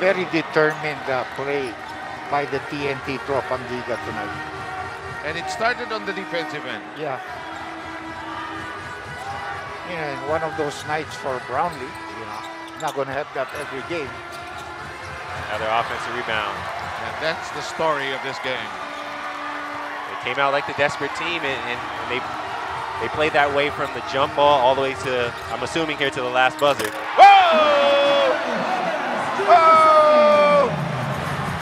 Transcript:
very determined play by the TNT Tropanliga tonight. And it started on the defensive end. Yeah. You know, in one of those nights for Brownlee, you know, not going to have that every game. Another offensive rebound. And that's the story of this game. They came out like the desperate team, and they played that way from the jump ball all the way to, I'm assuming here, to the last buzzer. Whoa! Whoa!